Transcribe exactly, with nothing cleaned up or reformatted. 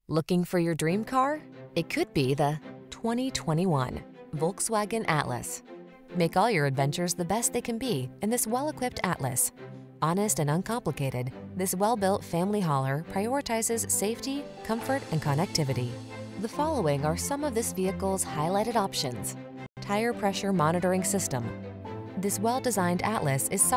Looking for your dream car? It could be the twenty twenty-one Volkswagen Atlas. Make all your adventures the best they can be in this well-equipped Atlas. Honest and uncomplicated, this well-built family hauler prioritizes safety, comfort, and connectivity. The following are some of this vehicle's highlighted options: tire pressure monitoring system. This well-designed Atlas is